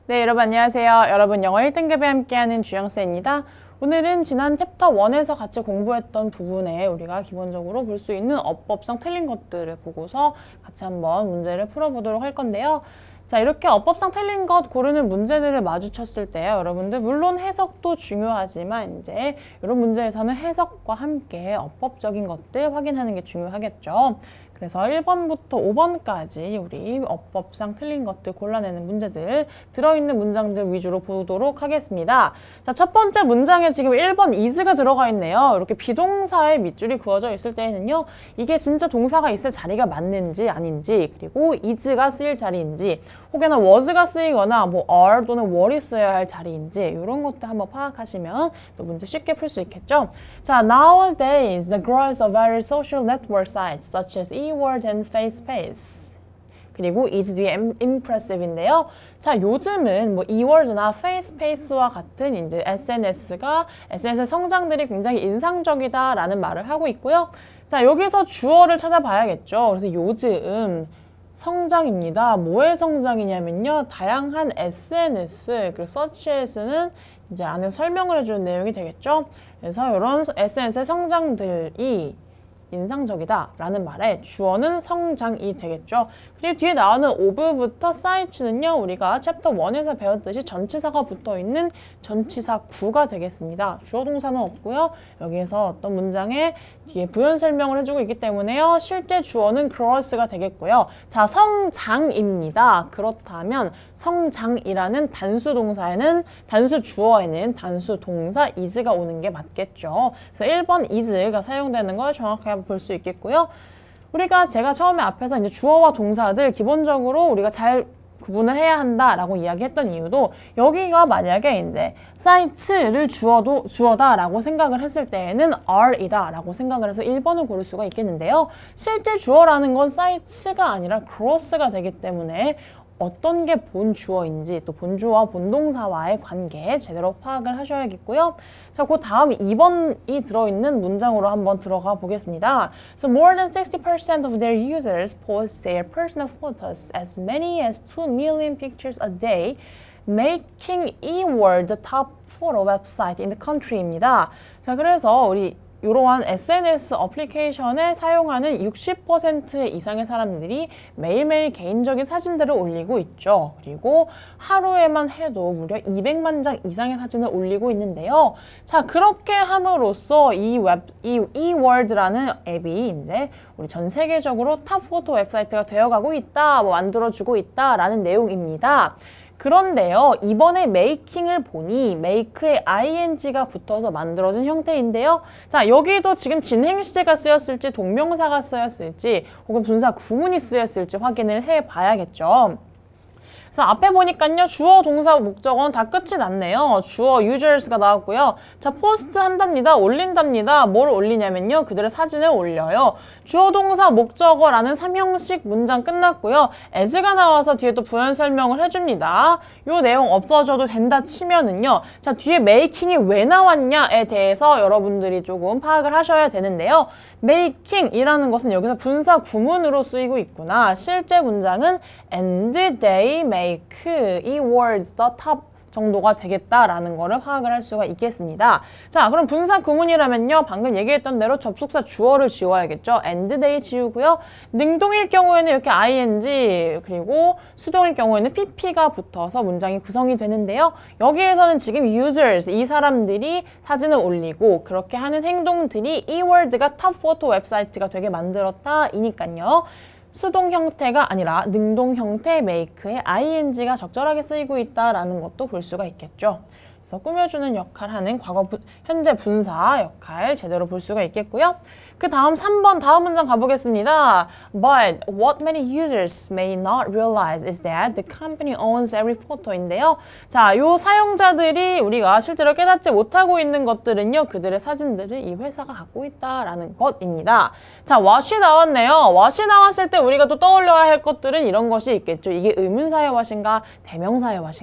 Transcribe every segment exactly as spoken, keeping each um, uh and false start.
네, 여러분 안녕하세요. 여러분 영어 일 등급에 함께하는 주영쌤입니다. 오늘은 지난 챕터 일에서 같이 공부했던 부분에 우리가 기본적으로 볼 수 있는 어법상 틀린 것들을 보고서 같이 한번 문제를 풀어보도록 할 건데요. 자, 이렇게 어법상 틀린 것 고르는 문제들을 마주쳤을 때요. 여러분들 물론 해석도 중요하지만 이제 이런 문제에서는 해석과 함께 어법적인 것들 확인하는 게 중요하겠죠. 그래서 일 번부터 오 번까지 우리 어법상 틀린 것들 골라내는 문제들, 들어있는 문장들 위주로 보도록 하겠습니다. 자, 첫 번째 문장에 지금 일 번 is가 들어가 있네요. 이렇게 비동사의 밑줄이 그어져 있을 때에는요, 이게 진짜 동사가 있을 자리가 맞는지 아닌지, 그리고 is가 쓰일 자리인지, 혹여나 was가 쓰이거나 뭐 are 또는 were이 써야 할 자리인지 이런 것도 한번 파악하시면 또 문제 쉽게 풀 수 있겠죠. 자, nowadays the girls of various social network sites such as eWord and FaceSpace. 그리고 is 뒤에 impressive인데요. 자, 요즘은 뭐 eWord나 FaceSpace와 같은 이제 에스엔에스가 에스엔에스의 성장들이 굉장히 인상적이다라는 말을 하고 있고요. 자, 여기서 주어를 찾아봐야겠죠. 그래서 요즘 성장입니다. 뭐의 성장이냐면요, 다양한 에스엔에스, 그리고 서치에서는 이제 안에 설명을 해주는 내용이 되겠죠. 그래서 이런 에스엔에스의 성장들이 인상적이다 라는 말에 주어는 성장이 되겠죠. 그리고 뒤에 나오는 of부터 site는요, 우리가 챕터 일에서 배웠듯이 전치사가 붙어있는 전치사 구가 되겠습니다. 주어 동사는 없고요. 여기에서 어떤 문장에 뒤에 부연 설명을 해주고 있기 때문에요, 실제 주어는 girls가 되겠고요. 자, 성장입니다. 그렇다면 성장이라는 단수 동사에는, 단수 주어에는 단수 동사 is가 오는 게 맞겠죠. 그래서 일 번 is가 사용되는 걸 정확하게 볼 수 있겠고요. 우리가 제가 처음에 앞에서 이제 주어와 동사들 기본적으로 우리가 잘 구분을 해야 한다라고 이야기했던 이유도, 여기가 만약에 이제 사이트를 주어도 주어다라고 생각을 했을 때에는 are이다라고 생각을 해서 일 번을 고를 수가 있겠는데요. 실제 주어라는 건 사이트가 아니라 cross가 되기 때문에 어떤 게 본주어인지, 또 본주어와 본동사와의 관계 제대로 파악을 하셔야겠고요. 자, 그 다음 이 번이 들어있는 문장으로 한번 들어가 보겠습니다. So more than sixty percent of their users post their personal photos, as many as two million pictures a day, making eWord the top photo website in the country입니다. 자, 그래서 우리 이러한 에스엔에스 어플리케이션에 사용하는 육십 퍼센트 이상의 사람들이 매일매일 개인적인 사진들을 올리고 있죠. 그리고 하루에만 해도 무려 이백만 장 이상의 사진을 올리고 있는데요. 자, 그렇게 함으로써 이 웹, 이 eWord라는 앱이 이제 우리 전 세계적으로 탑 포토 웹사이트가 되어가고 있다, 뭐 만들어주고 있다라는 내용입니다. 그런데요, 이번에 making을 보니 make에 ing가 붙어서 만들어진 형태인데요. 자, 여기도 지금 진행시제가 쓰였을지 동명사가 쓰였을지 혹은 분사 구문이 쓰였을지 확인을 해봐야겠죠. 그래서 앞에 보니까요, 주어, 동사, 목적어는 다 끝이 났네요. 주어 users가 나왔고요. 자, 포스트 한답니다. 올린답니다. 뭘 올리냐면요, 그들의 사진을 올려요. 주어, 동사, 목적어라는 삼 형식 문장 끝났고요. as가 나와서 뒤에 또 부연 설명을 해줍니다. 요 내용 없어져도 된다 치면은요, 자, 뒤에 making이 왜 나왔냐에 대해서 여러분들이 조금 파악을 하셔야 되는데요. making이라는 것은 여기서 분사 구문으로 쓰이고 있구나. 실제 문장은 and they make 이 words the top 정도가 되겠다라는 거를 파악을 할 수가 있겠습니다. 자, 그럼 분사 구문이라면요, 방금 얘기했던 대로 접속사 주어를 지워야겠죠. and they 지우고요. 능동일 경우에는 이렇게 ing, 그리고 수동일 경우에는 pp가 붙어서 문장이 구성이 되는데요. 여기에서는 지금 users, 이 사람들이 사진을 올리고 그렇게 하는 행동들이 eWord가 탑 포토 웹사이트가 되게 만들었다 이니까요. 수동 형태가 아니라 능동 형태 make에 ing가 적절하게 쓰이고 있다라는 것도 볼 수가 있겠죠. 그래서 꾸며주는 역할 하는 과거, 부, 현재 분사 역할 제대로 볼 수가 있겠고요. 그 다음 삼 번 다음 문장 가보겠습니다. But what many users may not realize is that the company owns every photo인데요. 자, 요 사용자들이 우리가 실제로 깨닫지 못하고 있는 것들은요, 그들의 사진들을 이 회사가 갖고 있다라는 것입니다. 자, what이 나왔네요. what이 나왔을 때 우리가 또 떠올려야 할 것들은 이런 것이 있겠죠. 이게 의문사의 what인가 대명사의 what인가.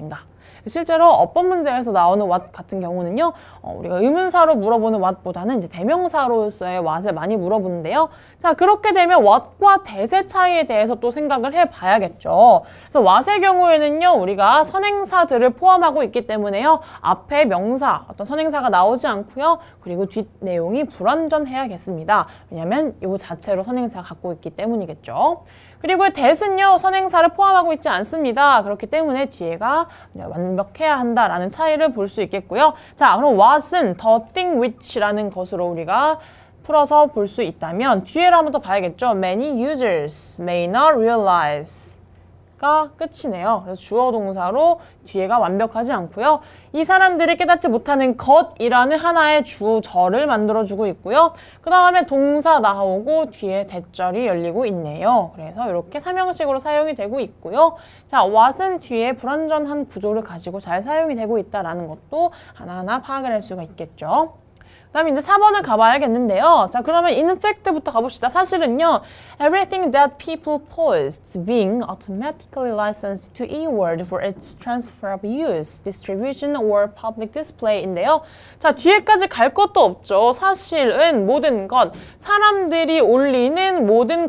실제로 어법 문제에서 나오는 what 같은 경우는요, 어, 우리가 의문사로 물어보는 what보다는 이제 대명사로서의 what을 많이 물어보는데요. 자, 그렇게 되면 what과 that의 차이에 대해서 또 생각을 해봐야겠죠. 그래서 what의 경우에는요, 우리가 선행사들을 포함하고 있기 때문에요, 앞에 명사, 어떤 선행사가 나오지 않고요, 그리고 뒷 내용이 불완전해야겠습니다. 왜냐하면 이 자체로 선행사가 갖고 있기 때문이겠죠. 그리고 that은요, 선행사를 포함하고 있지 않습니다. 그렇기 때문에 뒤에가 완벽해야 한다라는 차이를 볼 수 있겠고요. 자, 그럼 what은 the thing which라는 것으로 우리가 풀어서 볼 수 있다면 뒤에를 한번 더 봐야겠죠. Many users may not realize 가 끝이네요. 그래서 주어 동사로 뒤에가 완벽하지 않고요. 이 사람들이 깨닫지 못하는 것이라는 하나의 주절을 만들어주고 있고요. 그 다음에 동사 나오고 뒤에 대절이 열리고 있네요. 그래서 이렇게 삼형식으로 사용이 되고 있고요. 자, what은 뒤에 불완전한 구조를 가지고 잘 사용이 되고 있다는 것도 하나하나 파악을 할 수가 있겠죠. 그 다음에 이제 사 번을 가봐야겠는데요. 자, 그러면 in fact부터 가봅시다. 사실은요, everything that people post being automatically licensed to eWord for its transfer of use, distribution, or public display인데요. 자, 뒤에까지 갈 것도 없죠. 사실은 모든 것, 사람들이 올리는 모든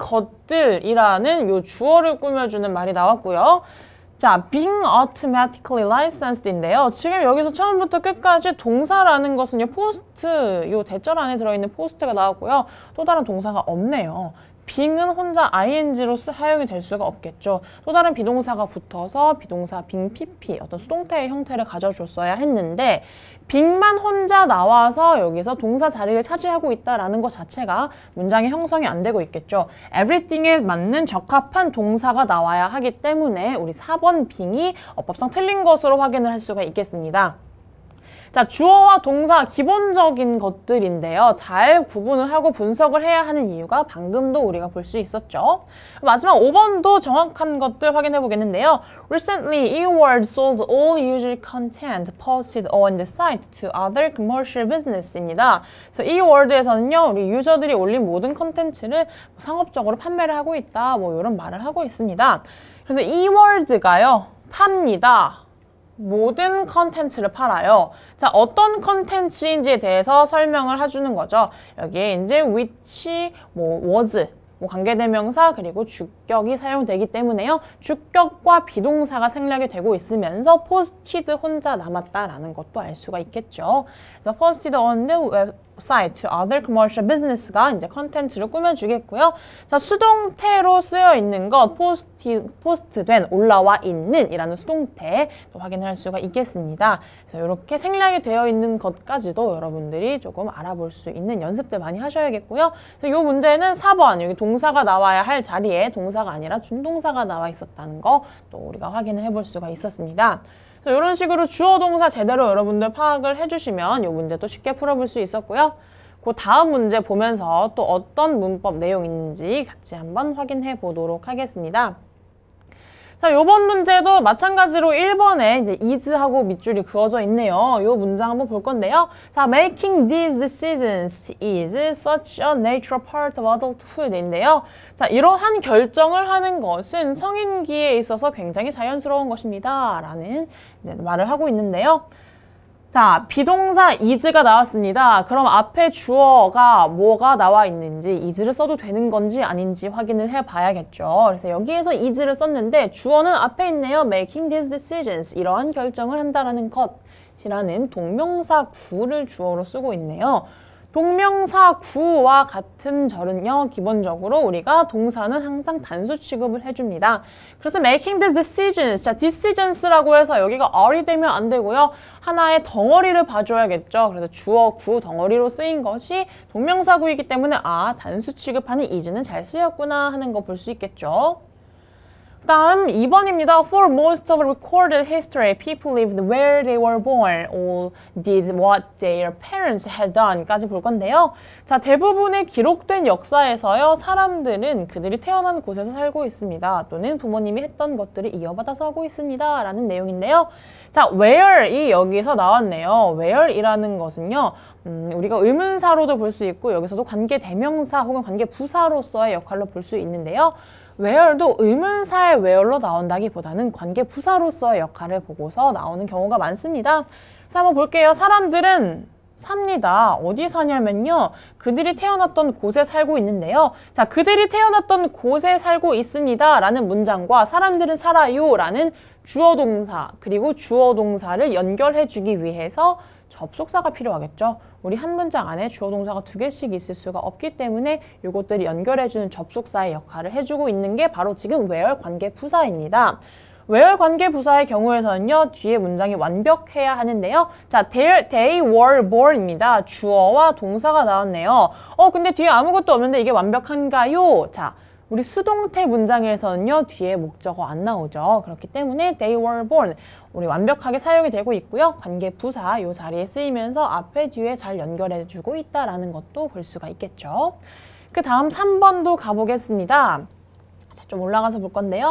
것들이라는 요 주어를 꾸며주는 말이 나왔고요. 자, being automatically licensed인데요. 지금 여기서 처음부터 끝까지 동사라는 것은요, 포스트, 요 대절 안에 들어있는 포스트가 나왔고요. 또 다른 동사가 없네요. being은 혼자 아이엔지로 사용이 될 수가 없겠죠. 또 다른 비동사가 붙어서 비동사 being pp, 어떤 수동태의 형태를 가져줬어야 했는데 being만 혼자 나와서 여기서 동사 자리를 차지하고 있다는 것 자체가 문장의 형성이 안 되고 있겠죠. everything에 맞는 적합한 동사가 나와야 하기 때문에 우리 사 번 being이 어법상 틀린 것으로 확인을 할 수가 있겠습니다. 자, 주어와 동사 기본적인 것들인데요. 잘 구분을 하고 분석을 해야 하는 이유가 방금도 우리가 볼 수 있었죠. 마지막 오 번도 정확한 것들 확인해 보겠는데요. Recently, eWord sold all user content posted on the site to other commercial business입니다. 그래서 eWord에서는요, 우리 유저들이 올린 모든 컨텐츠를 상업적으로 판매를 하고 있다, 뭐 이런 말을 하고 있습니다. 그래서 eWord가요, 팝니다. 모든 컨텐츠를 팔아요. 자, 어떤 컨텐츠인지에 대해서 설명을 해주는 거죠. 여기에 이제 which, 뭐 was, 뭐 관계대명사 그리고 주격이 사용되기 때문에요. 주격과 비동사가 생략이 되고 있으면서 posted 혼자 남았다라는 것도 알 수가 있겠죠. 그래서 posted on the website to other commercial business가 이제 컨텐츠를 꾸며주겠고요. 자, 수동태로 쓰여 있는 것 포스트, 포스트된 올라와 있는 이라는 수동태 또 확인할 수가 있겠습니다. 그래서 이렇게 생략이 되어 있는 것까지도 여러분들이 조금 알아볼 수 있는 연습들 많이 하셔야겠고요. 이 문제는 사 번 여기 동사가 나와야 할 자리에 동사가 아니라 준동사가 나와 있었다는 거 또 우리가 확인을 해볼 수가 있었습니다. 이런 식으로 주어 동사 제대로 여러분들 파악을 해주시면 이 문제도 쉽게 풀어볼 수 있었고요. 그 다음 문제 보면서 또 어떤 문법 내용 있는지 같이 한번 확인해 보도록 하겠습니다. 자, 요번 문제도 마찬가지로 일 번에 이제 is하고 밑줄이 그어져 있네요. 요 문장 한번 볼 건데요. 자, making these decisions is such a natural part of adulthood인데요. 자, 이러한 결정을 하는 것은 성인기에 있어서 굉장히 자연스러운 것입니다. 라는 이제 말을 하고 있는데요. 자, 비동사 is가 나왔습니다. 그럼 앞에 주어가 뭐가 나와 있는지 is를 써도 되는 건지 아닌지 확인을 해봐야겠죠. 그래서 여기에서 is를 썼는데 주어는 앞에 있네요. making these decisions, 이러한 결정을 한다라는 것이라는 동명사 구를 주어로 쓰고 있네요. 동명사 구와 같은 절은요, 기본적으로 우리가 동사는 항상 단수 취급을 해줍니다. 그래서 making the decisions, 자, decisions라고 해서 여기가 are이 되면 안 되고요. 하나의 덩어리를 봐줘야겠죠. 그래서 주어 구 덩어리로 쓰인 것이 동명사 구이기 때문에 아, 단수 취급하는 is는 잘 쓰였구나 하는 거 볼 수 있겠죠. 다음 이 번입니다. For most of recorded history, people lived where they were born or did what their parents had done 까지 볼 건데요. 자, 대부분의 기록된 역사에서요, 사람들은 그들이 태어난 곳에서 살고 있습니다. 또는 부모님이 했던 것들을 이어받아서 하고 있습니다. 라는 내용인데요. 자, where이 여기서 나왔네요. where이라는 것은요, 음, 우리가 의문사로도 볼 수 있고 여기서도 관계대명사 혹은 관계부사로서의 역할로 볼 수 있는데요. where도 의문사의 where로 나온다기보다는 관계 부사로서의 역할을 보고서 나오는 경우가 많습니다. 그래서 한번 볼게요. 사람들은 삽니다. 어디 사냐면요. 그들이 태어났던 곳에 살고 있는데요. 자, 그들이 태어났던 곳에 살고 있습니다. 라는 문장과 사람들은 살아요. 라는 주어 동사, 그리고 주어 동사를 연결해주기 위해서 접속사가 필요하겠죠. 우리 한 문장 안에 주어 동사가 두 개씩 있을 수가 없기 때문에 이것들이 연결해주는 접속사의 역할을 해주고 있는 게 바로 지금 where 관계 부사입니다. where 관계 부사의 경우에서는요, 뒤에 문장이 완벽해야 하는데요. 자, they, they were born입니다. 주어와 동사가 나왔네요. 어, 근데 뒤에 아무것도 없는데 이게 완벽한가요? 자, 우리 수동태 문장에서는요, 뒤에 목적어 안 나오죠. 그렇기 때문에 they were born. 우리 완벽하게 사용이 되고 있고요. 관계 부사 이 자리에 쓰이면서 앞에 뒤에 잘 연결해주고 있다라는 것도 볼 수가 있겠죠. 그 다음 삼 번도 가보겠습니다. 자, 좀 올라가서 볼 건데요.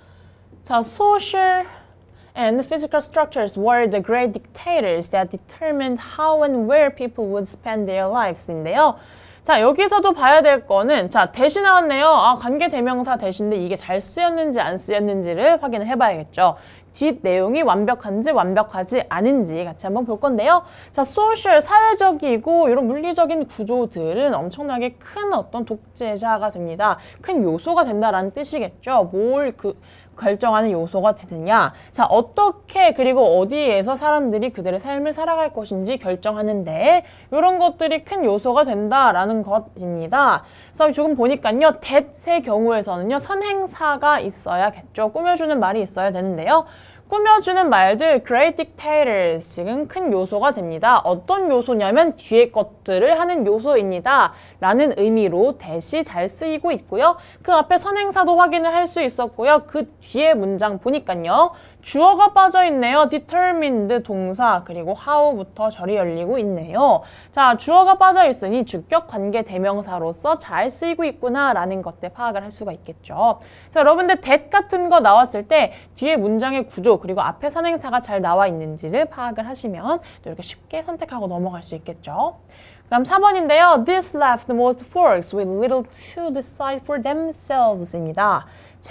자, social and physical structures were the great dictators that determined how and where people would spend their lives인데요. 자, 여기서도 봐야 될 거는, 자, 대시 나왔네요. 아, 관계 대명사 대신데 이게 잘 쓰였는지 안 쓰였는지를 확인을 해봐야겠죠. 뒷 내용이 완벽한지 완벽하지 않은지 같이 한번 볼 건데요. 자, 소셜, 사회적이고 이런 물리적인 구조들은 엄청나게 큰 어떤 독재자가 됩니다. 큰 요소가 된다라는 뜻이겠죠. 뭘 그 결정하는 요소가 되느냐. 자, 어떻게 그리고 어디에서 사람들이 그들의 삶을 살아갈 것인지 결정하는데 이런 것들이 큰 요소가 된다라는 것입니다. 그래서 조금 보니까요. that의 경우에서는요. 선행사가 있어야겠죠. 꾸며주는 말이 있어야 되는데요. 꾸며주는 말들 great dictators 지금 큰 요소가 됩니다. 어떤 요소냐면 뒤에 것들을 하는 요소입니다. 라는 의미로 that이 잘 쓰이고 있고요. 그 앞에 선행사도 확인을 할 수 있었고요. 그 뒤에 문장 보니까요. 주어가 빠져있네요. determined 동사 그리고 how부터 절이 열리고 있네요. 자, 주어가 빠져있으니 주격 관계 대명사로서 잘 쓰이고 있구나 라는 것들 파악을 할 수가 있겠죠. 자, 여러분들 that 같은 거 나왔을 때 뒤에 문장의 구조 그리고 앞에 선행사가 잘 나와 있는지를 파악을 하시면 이렇게 쉽게 선택하고 넘어갈 수 있겠죠. 그 다음 사 번인데요. This left most folks with little to decide for themselves입니다.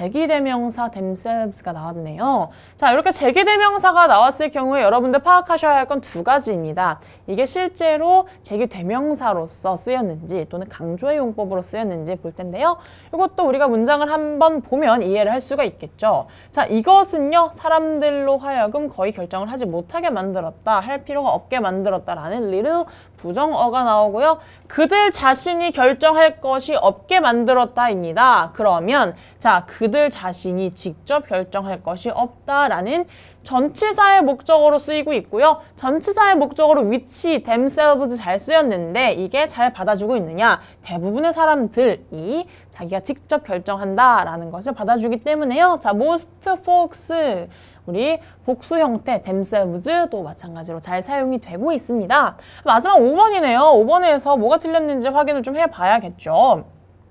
제기대명사 themselves가 나왔네요. 자, 이렇게 제기대명사가 나왔을 경우에 여러분들 파악하셔야 할 건 두 가지입니다. 이게 실제로 제기대명사로서 쓰였는지 또는 강조의 용법으로 쓰였는지 볼 텐데요. 이것도 우리가 문장을 한번 보면 이해를 할 수가 있겠죠. 자, 이것은요. 사람들로 하여금 거의 결정을 하지 못하게 만들었다. 할 필요가 없게 만들었다라는 little 부정어가 나오고요. 그들 자신이 결정할 것이 없게 만들었다입니다. 그러면 자, 그들 자신이 직접 결정할 것이 없다라는 전치사의 목적어로 쓰이고 있고요. 전치사의 목적어로 which, themselves 잘 쓰였는데 이게 잘 받아주고 있느냐? 대부분의 사람들이 자기가 직접 결정한다라는 것을 받아주기 때문에요. 자, most folks 우리 복수 형태 themselves도 마찬가지로 잘 사용이 되고 있습니다. 마지막 오 번이네요. 오 번에서 뭐가 틀렸는지 확인을 좀 해봐야겠죠.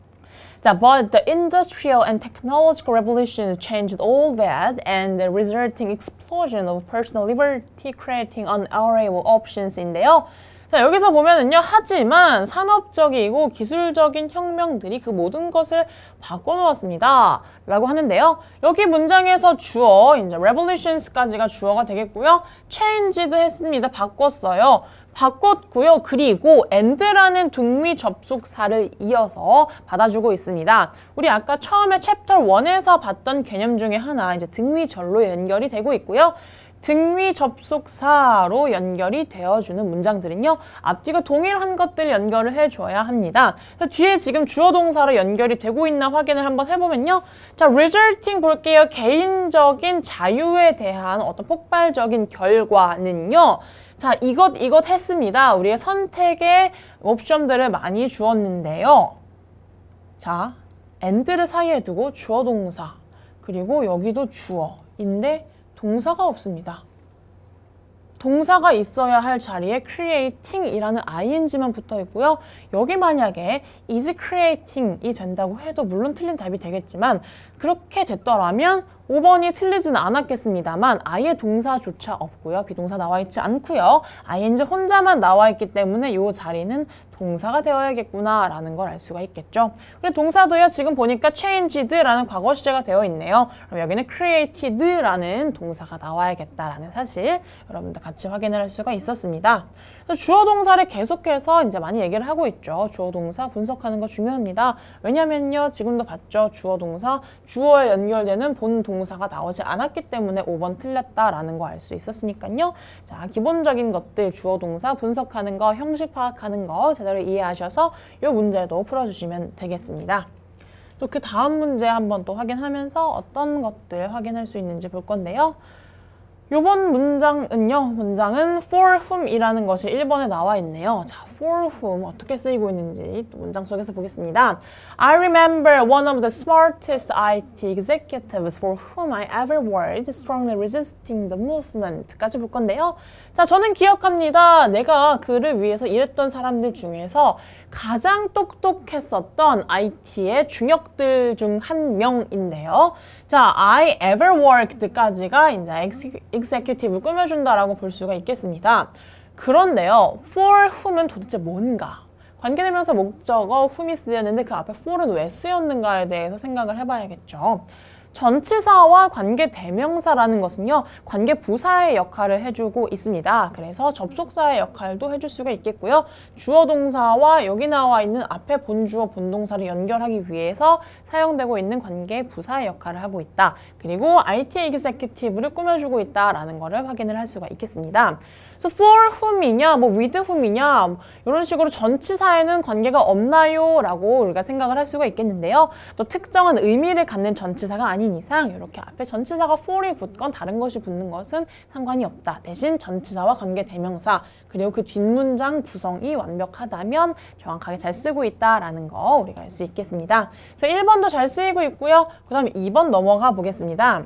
자, but the industrial and technological revolutions changed all that and the resulting explosion of personal liberty creating an array of options인데요. 자, 여기서 보면은요. 하지만 산업적이고 기술적인 혁명들이 그 모든 것을 바꿔놓았습니다. 라고 하는데요. 여기 문장에서 주어, 이제 revolutions까지가 주어가 되겠고요. changed 했습니다. 바꿨어요. 바꿨고요. 그리고 and라는 등위 접속사를 이어서 받아주고 있습니다. 우리 아까 처음에 챕터 일에서 봤던 개념 중에 하나, 이제 등위절로 연결이 되고 있고요. 등위 접속사로 연결이 되어주는 문장들은요. 앞뒤가 동일한 것들 연결을 해줘야 합니다. 그래서 뒤에 지금 주어 동사로 연결이 되고 있나 확인을 한번 해보면요. 자, resulting 볼게요. 개인적인 자유에 대한 어떤 폭발적인 결과는요. 자, 이것 이것 했습니다. 우리의 선택의 옵션들을 많이 주었는데요. 자, and를 사이에 두고 주어 동사 그리고 여기도 주어인데 동사가 없습니다. 동사가 있어야 할 자리에 creating이라는 ing만 붙어 있고요. 여기 만약에 is creating이 된다고 해도 물론 틀린 답이 되겠지만 그렇게 됐더라면 오 번이 틀리지는 않았겠습니다만 아예 동사조차 없고요. 비동사 나와 있지 않고요. ing 혼자만 나와 있기 때문에 이 자리는 동사가 되어야겠구나라는 걸 알 수가 있겠죠. 그리고 동사도요. 지금 보니까 changed라는 과거 시제가 되어 있네요. 그럼 여기는 created라는 동사가 나와야겠다라는 사실 여러분들 같이 확인을 할 수가 있었습니다. 주어 동사를 계속해서 이제 많이 얘기를 하고 있죠. 주어 동사 분석하는 거 중요합니다. 왜냐면요. 지금도 봤죠. 주어 동사, 주어에 연결되는 본 동사가 나오지 않았기 때문에 오 번 틀렸다라는 거 알 수 있었으니까요. 자, 기본적인 것들 주어 동사 분석하는 거, 형식 파악하는 거 제대로 이해하셔서 이 문제도 풀어주시면 되겠습니다. 또 그 다음 문제 한번 또 확인하면서 어떤 것들 확인할 수 있는지 볼 건데요. 요번 문장은요, 문장은 for whom 이라는 것이 일 번에 나와 있네요. 자, for whom 어떻게 쓰이고 있는지 또 문장 속에서 보겠습니다. I remember one of the smartest 아이 티 executives for whom I ever worked, strongly resisting the movement 까지 볼 건데요. 자, 저는 기억합니다. 내가 그를 위해서 일했던 사람들 중에서 가장 똑똑했었던 아이 티의 중역들 중 한 명인데요. 자, I ever worked까지가 이제 executive를 꾸며준다라고 볼 수가 있겠습니다. 그런데요, for whom은 도대체 뭔가? 관계대명사 목적어 whom이 쓰였는데 그 앞에 for는 왜 쓰였는가에 대해서 생각을 해봐야겠죠. 전치사와 관계대명사라는 것은요, 관계부사의 역할을 해주고 있습니다. 그래서 접속사의 역할도 해줄 수가 있겠고요. 주어 동사와 여기 나와 있는 앞에 본주어 본동사를 연결하기 위해서 사용되고 있는 관계부사의 역할을 하고 있다. 그리고 아이 티 executive를 꾸며주고 있다라는 것을 확인을 할 수가 있겠습니다. 그래서 for whom이냐, 뭐 with whom이냐 이런 식으로 전치사에는 관계가 없나요? 라고 우리가 생각을 할 수가 있겠는데요. 또 특정한 의미를 갖는 전치사가 아닌 이상 이렇게 앞에 전치사가 for이 붙건 다른 것이 붙는 것은 상관이 없다. 대신 전치사와 관계대명사 그리고 그 뒷문장 구성이 완벽하다면 정확하게 잘 쓰고 있다라는 거 우리가 알 수 있겠습니다. 그래서 일 번도 잘 쓰이고 있고요. 그 다음에 이 번 넘어가 보겠습니다.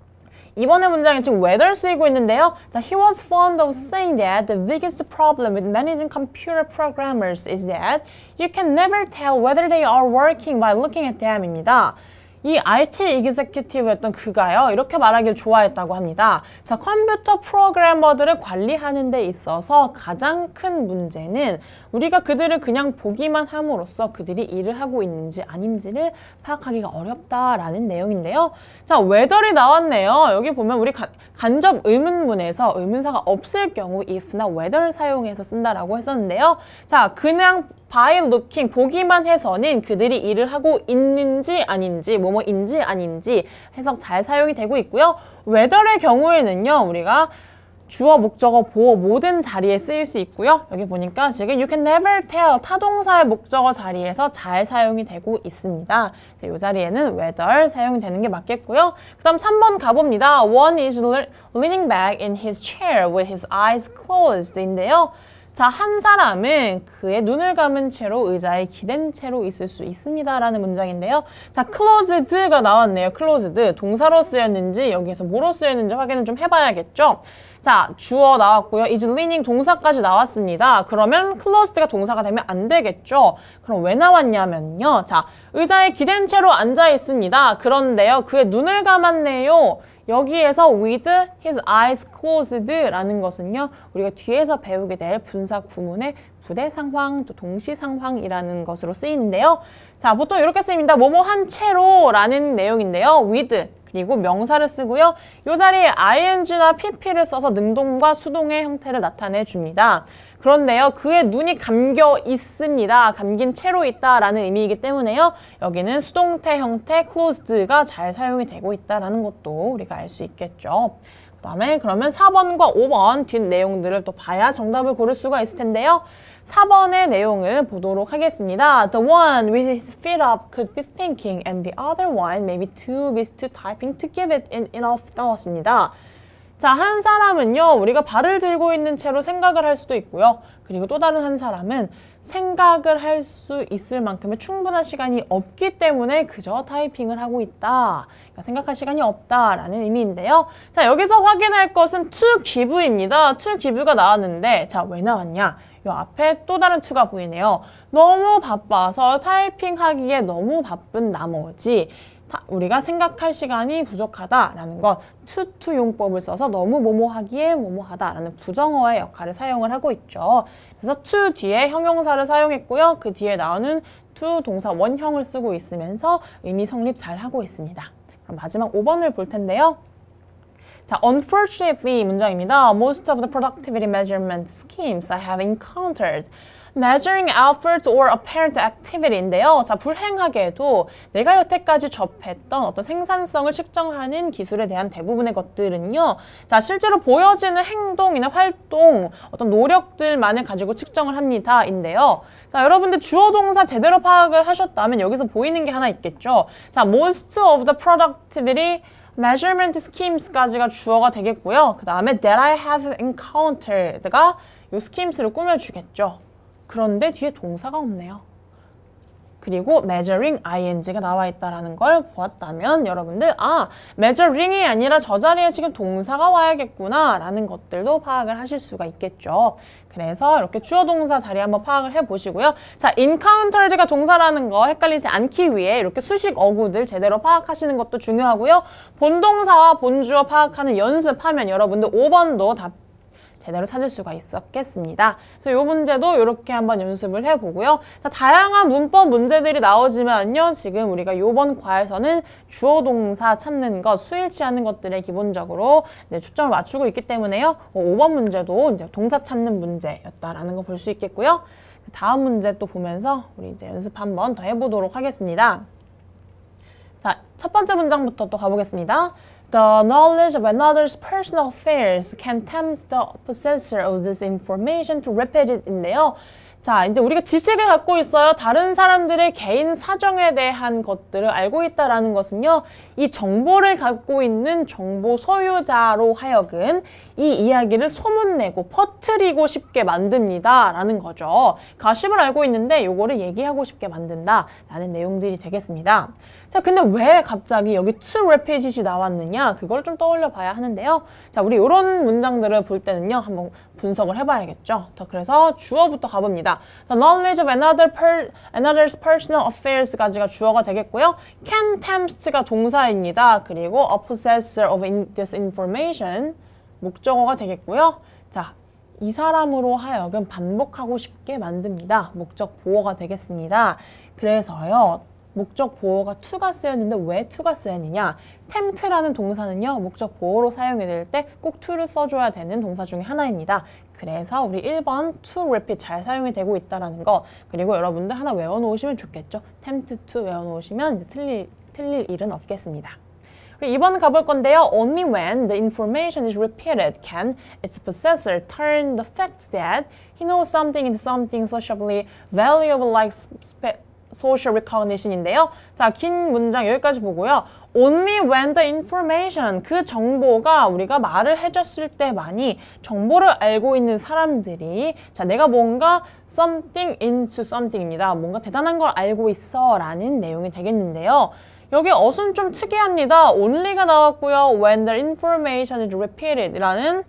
이번의 문장이 지금 whether 쓰이고 있는데요. 자, he was fond of saying that the biggest problem with managing computer programmers is that you can never tell whether they are working by looking at them 입니다. 이 아이 티 executive였던 그가요, 이렇게 말하길 좋아했다고 합니다. 자, 컴퓨터 프로그래머들을 관리하는 데 있어서 가장 큰 문제는 우리가 그들을 그냥 보기만 함으로써 그들이 일을 하고 있는지 아닌지를 파악하기가 어렵다라는 내용인데요. 자, whether이 나왔네요. 여기 보면 우리 가, 간접 의문문에서 의문사가 없을 경우 if나 whether 사용해서 쓴다라고 했었는데요. 자, 그냥 by looking, 보기만 해서는 그들이 일을 하고 있는지 아닌지, 뭐뭐인지 아닌지 해석 잘 사용이 되고 있고요. whether의 경우에는요, 우리가 주어, 목적어, 보어 모든 자리에 쓰일 수 있고요. 여기 보니까 지금 you can never tell 타동사의 목적어 자리에서 잘 사용이 되고 있습니다. 이 자리에는 whether 사용이 되는 게 맞겠고요. 그 다음 삼 번 가봅니다. One is leaning back in his chair with his eyes closed 인데요. 자, 한 사람은 그의 눈을 감은 채로 의자에 기댄 채로 있을 수 있습니다. 라는 문장인데요. 자, closed가 나왔네요. closed. 동사로 쓰였는지 여기에서 뭐로 쓰였는지 확인을 좀 해봐야겠죠. 자, 주어 나왔고요. is leaning 동사까지 나왔습니다. 그러면 closed가 동사가 되면 안 되겠죠. 그럼 왜 나왔냐면요. 자, 의자에 기댄 채로 앉아 있습니다. 그런데요, 그의 눈을 감았네요. 여기에서 with his eyes closed라는 것은요, 우리가 뒤에서 배우게 될 분사 구문의 부대 상황, 또 동시 상황이라는 것으로 쓰이는데요. 자, 보통 이렇게 쓰입니다. 뭐뭐 한 채로라는 내용인데요. with 그리고 명사를 쓰고요. 이 자리에 아이엔지나 피피를 써서 능동과 수동의 형태를 나타내 줍니다. 그런데요, 그의 눈이 감겨 있습니다. 감긴 채로 있다라는 의미이기 때문에요. 여기는 수동태 형태 closed가 잘 사용이 되고 있다라는 것도 우리가 알 수 있겠죠. 그 다음에 그러면 사 번과 오 번 뒷 내용들을 또 봐야 정답을 고를 수가 있을 텐데요. 사 번의 내용을 보도록 하겠습니다. The one with his feet up could be thinking and the other one maybe too busy to typing to give it enough thought입니다. 자, 한 사람은요, 우리가 발을 들고 있는 채로 생각을 할 수도 있고요. 그리고 또 다른 한 사람은 생각을 할 수 있을 만큼의 충분한 시간이 없기 때문에 그저 타이핑을 하고 있다. 그러니까 생각할 시간이 없다라는 의미인데요. 자, 여기서 확인할 것은 to give입니다. to give가 나왔는데, 자, 왜 나왔냐? 이 앞에 또 다른 to가 보이네요. 너무 바빠서 타이핑하기에 너무 바쁜 나머지 우리가 생각할 시간이 부족하다라는 것, to to 용법을 써서 너무 뭐뭐 하기에 뭐뭐 하다라는 부정어의 역할을 사용을 하고 있죠. 그래서 to 뒤에 형용사를 사용했고요. 그 뒤에 나오는 to 동사 원형을 쓰고 있으면서 의미 성립 잘 하고 있습니다. 그럼 마지막 오 번을 볼 텐데요. 자, unfortunately 문장입니다. Most of the productivity measurement schemes I have encountered measuring output or apparent activity인데요. 자, 불행하게도 내가 여태까지 접했던 어떤 생산성을 측정하는 기술에 대한 대부분의 것들은요. 자, 실제로 보여지는 행동이나 활동, 어떤 노력들만을 가지고 측정을 합니다. 인데요. 자, 여러분들 주어 동사 제대로 파악을 하셨다면 여기서 보이는 게 하나 있겠죠. 자, most of the productivity measurement schemes까지가 주어가 되겠고요. 그 다음에 that I have encountered가 이 schemes를 꾸며주겠죠. 그런데 뒤에 동사가 없네요. 그리고 measuring ing가 나와 있다는 걸 보았다면 여러분들 아, measuring이 아니라 저 자리에 지금 동사가 와야겠구나 라는 것들도 파악을 하실 수가 있겠죠. 그래서 이렇게 주어 동사 자리 한번 파악을 해보시고요. 자, encountered가 동사라는 거 헷갈리지 않기 위해 이렇게 수식 어구들 제대로 파악하시는 것도 중요하고요. 본동사와 본주어 파악하는 연습하면 여러분들 오 번도 다 제대로 찾을 수가 있었겠습니다. 그래서 이 문제도 이렇게 한번 연습을 해보고요. 자, 다양한 문법 문제들이 나오지만요. 지금 우리가 이번 과에서는 주어 동사 찾는 것, 수일치하는 것들에 기본적으로 이제 초점을 맞추고 있기 때문에요. 오 번 문제도 이제 동사 찾는 문제였다라는 거 볼 수 있겠고요. 다음 문제 또 보면서 우리 이제 연습 한번 더 해보도록 하겠습니다. 자, 첫 번째 문장부터 또 가보겠습니다. The knowledge of another's personal affairs can tempt the possessor of this information to repeat it인데요. 자, 이제 우리가 지식을 갖고 있어요. 다른 사람들의 개인 사정에 대한 것들을 알고 있다라는 것은요. 이 정보를 갖고 있는 정보 소유자로 하여금 이 이야기를 소문내고 퍼뜨리고 싶게 만듭니다. 라는 거죠. 가십을 알고 있는데 요거를 얘기하고 싶게 만든다. 라는 내용들이 되겠습니다. 자, 근데 왜 갑자기 여기 to repeat it이 나왔느냐? 그걸 좀 떠올려 봐야 하는데요. 자, 우리 이런 문장들을 볼 때는요. 한번 분석을 해봐야겠죠. 자, 그래서 주어부터 가봅니다. The knowledge of another per, another's personal affairs까지가 주어가 되겠고요. can tempt가 동사입니다. 그리고 a possessor of in, this information 목적어가 되겠고요. 자, 이 사람으로 하여금 반복하고 싶게 만듭니다. 목적 보어가 되겠습니다. 그래서요. 목적 보어가 to가 쓰였는데 왜 to가 쓰였느냐? tempt라는 동사는요. 목적 보어로 사용이 될 때 꼭 to를 써줘야 되는 동사 중에 하나입니다. 그래서 우리 일 번 to repeat 잘 사용이 되고 있다는 거. 그리고 여러분들 하나 외워놓으시면 좋겠죠. tempt to 외워놓으시면 이제 틀릴, 틀릴 일은 없겠습니다. 이 번 가볼 건데요. Only when the information is repeated can its possessor turn the fact that he knows something into something socially valuable like social recognition인데요. 자, 긴 문장 여기까지 보고요. Only when the information, 그 정보가 우리가 말을 해줬을 때만이 정보를 알고 있는 사람들이 자, 내가 뭔가 something into something입니다. 뭔가 대단한 걸 알고 있어 라는 내용이 되겠는데요. 여기 어순 좀 특이합니다. only가 나왔고요. when the information is repeated 라는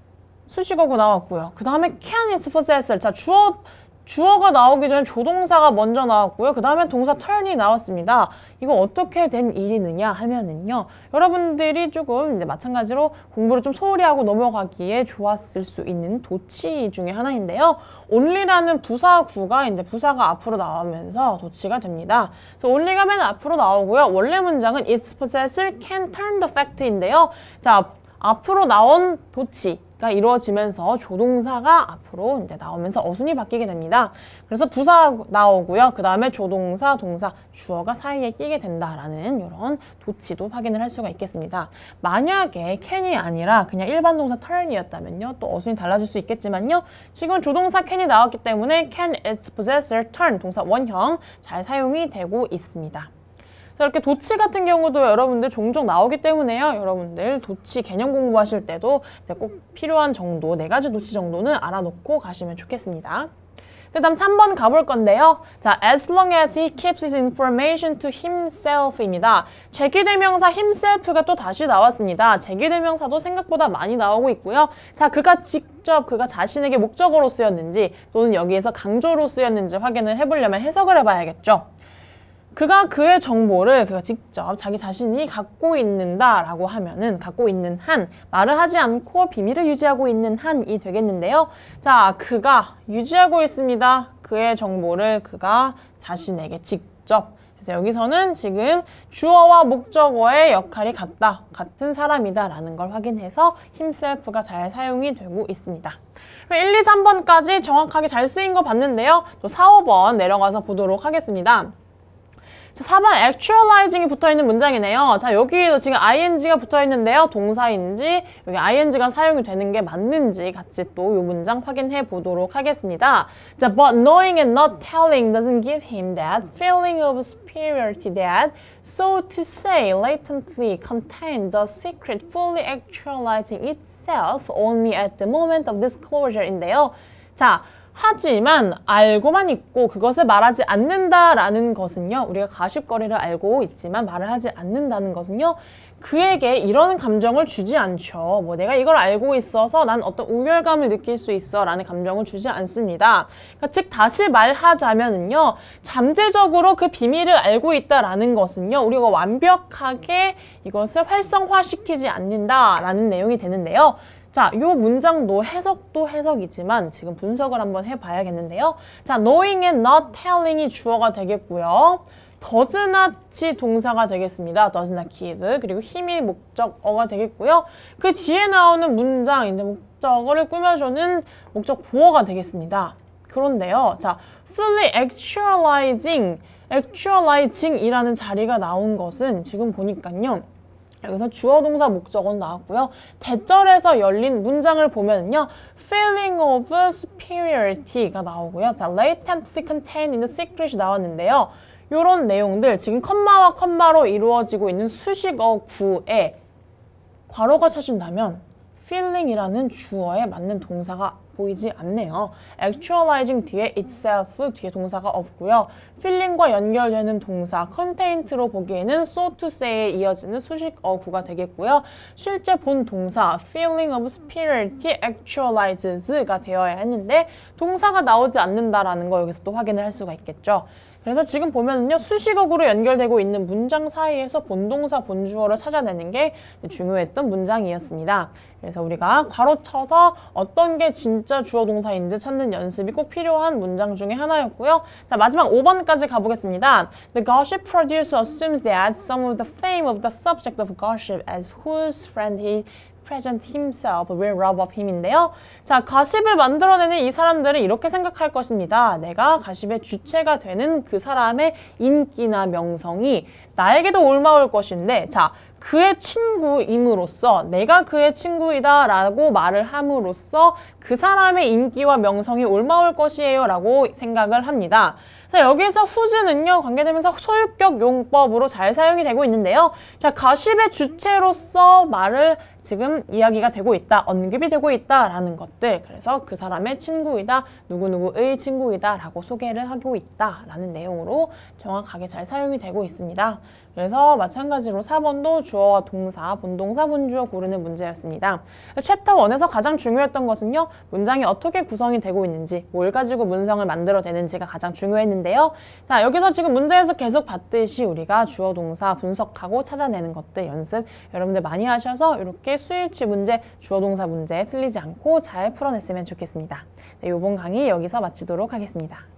수식어구 나왔고요. 그 다음에 can its possessor. 자, 주어 주어가 나오기 전에 조동사가 먼저 나왔고요. 그 다음에 동사 turn이 나왔습니다. 이거 어떻게 된 일이느냐 하면은요. 여러분들이 조금 이제 마찬가지로 공부를 좀 소홀히 하고 넘어가기에 좋았을 수 있는 도치 중에 하나인데요. only라는 부사구가 이제 부사가 앞으로 나오면서 도치가 됩니다. 그래서 only가 맨 앞으로 나오고요. 원래 문장은 its possessor can turn the fact인데요. 자, 앞으로 나온 도치. 가 이루어지면서 조동사가 앞으로 이제 나오면서 어순이 바뀌게 됩니다. 그래서 부사 나오고요. 그 다음에 조동사, 동사, 주어가 사이에 끼게 된다라는 이런 도치도 확인을 할 수가 있겠습니다. 만약에 can이 아니라 그냥 일반 동사 turn이었다면요. 또 어순이 달라질 수 있겠지만요. 지금 조동사 can이 나왔기 때문에 can its possessor turn 동사 원형 잘 사용이 되고 있습니다. 자, 이렇게 도치 같은 경우도 여러분들 종종 나오기 때문에요. 여러분들 도치 개념 공부하실 때도 꼭 필요한 정도, 네 가지 도치 정도는 알아놓고 가시면 좋겠습니다. 그 다음 삼 번 가볼 건데요. 자, as long as he keeps his information to himself입니다. 제기대명사 himself가 또 다시 나왔습니다. 제기대명사도 생각보다 많이 나오고 있고요. 자, 그가 직접 그가 자신에게 목적어로 쓰였는지 또는 여기에서 강조로 쓰였는지 확인을 해보려면 해석을 해봐야겠죠. 그가 그의 정보를 그가 직접 자기 자신이 갖고 있는다라고 하면은 갖고 있는 한 말을 하지 않고 비밀을 유지하고 있는 한이 되겠는데요. 자, 그가 유지하고 있습니다. 그의 정보를 그가 자신에게 직접. 그래서 여기서는 지금 주어와 목적어의 역할이 같다, 같은 사람이다 라는 걸 확인해서 himself가 잘 사용이 되고 있습니다. 일, 이, 삼 번까지 정확하게 잘 쓰인 거 봤는데요. 또 사, 오 번 내려가서 보도록 하겠습니다. 자, 사 번 actualizing이 붙어있는 문장이네요. 자, 여기에도 지금 ing가 붙어있는데요. 동사인지 여기 ing가 사용이 되는 게 맞는지 같이 또 이 문장 확인해 보도록 하겠습니다. 자, but knowing and not telling doesn't give him that feeling of superiority that, so to say, latently contained the secret fully actualizing itself only at the moment of disclosure인데요. 자, 하지만 알고만 있고 그것을 말하지 않는다라는 것은요. 우리가 가십거리를 알고 있지만 말을 하지 않는다는 것은요. 그에게 이런 감정을 주지 않죠. 뭐 내가 이걸 알고 있어서 난 어떤 우열감을 느낄 수 있어 라는 감정을 주지 않습니다. 그러니까 즉 다시 말하자면은요. 잠재적으로 그 비밀을 알고 있다라는 것은요. 우리가 완벽하게 이것을 활성화시키지 않는다라는 내용이 되는데요. 자, 이 문장도 해석도 해석이지만 지금 분석을 한번 해봐야겠는데요. 자, knowing and not telling이 주어가 되겠고요. does not이 동사가 되겠습니다. does not give. 그리고 힘이 목적어가 되겠고요. 그 뒤에 나오는 문장, 이제 목적어를 꾸며주는 목적 보어가 되겠습니다. 그런데요. 자, fully actualizing, actualizing이라는 자리가 나온 것은 지금 보니까요. 여기서 주어 동사 목적어는 나왔고요. 대절에서 열린 문장을 보면요. feeling of superiority가 나오고요. 자, latently contained in the secret이 나왔는데요. 이런 내용들 지금 컴마와 컴마로 이루어지고 있는 수식어 구에 괄호가 쳐진다면 feeling이라는 주어에 맞는 동사가 보이지 않네요. actualizing 뒤에 itself 뒤에 동사가 없고요. feeling과 연결되는 동사 content로 보기에는 so to say에 이어지는 수식어 구가 되겠고요. 실제 본 동사 feeling of superiority actualizes가 되어야 했는데 동사가 나오지 않는다라는 거 여기서 또 확인을 할 수가 있겠죠. 그래서 지금 보면은요, 수식어구로 연결되고 있는 문장 사이에서 본동사, 본주어를 찾아내는 게 중요했던 문장이었습니다. 그래서 우리가 괄호 쳐서 어떤 게 진짜 주어 동사인지 찾는 연습이 꼭 필요한 문장 중에 하나였고요. 자, 마지막 오 번까지 가보겠습니다. The gossip producer assumes that some of the fame of the subject of gossip as whose friend he present himself will rub off him인데요. 자, 가십을 만들어내는 이 사람들은 이렇게 생각할 것입니다. 내가 가십의 주체가 되는 그 사람의 인기나 명성이 나에게도 올라올 것인데, 자, 그의 친구임으로써 내가 그의 친구이다 라고 말을 함으로써 그 사람의 인기와 명성이 올라올 것이에요 라고 생각을 합니다. 자, 여기서 whose는요, 관계되면서 소유격 용법으로 잘 사용이 되고 있는데요. 자, 가십의 주체로서 말을 지금 이야기가 되고 있다, 언급이 되고 있다라는 것들. 그래서 그 사람의 친구이다, 누구누구의 친구이다 라고 소개를 하고 있다라는 내용으로 정확하게 잘 사용이 되고 있습니다. 그래서 마찬가지로 사 번도 주어와 동사, 본동사, 본주어 고르는 문제였습니다. 챕터 일에서 가장 중요했던 것은요, 문장이 어떻게 구성이 되고 있는지, 뭘 가지고 문장을 만들어내는지가 가장 중요했는데요. 자, 여기서 지금 문제에서 계속 봤듯이 우리가 주어, 동사 분석하고 찾아내는 것들 연습 여러분들 많이 하셔서 이렇게 수일치 문제, 주어, 동사 문제 틀리지 않고 잘 풀어냈으면 좋겠습니다. 네, 이번 강의 여기서 마치도록 하겠습니다.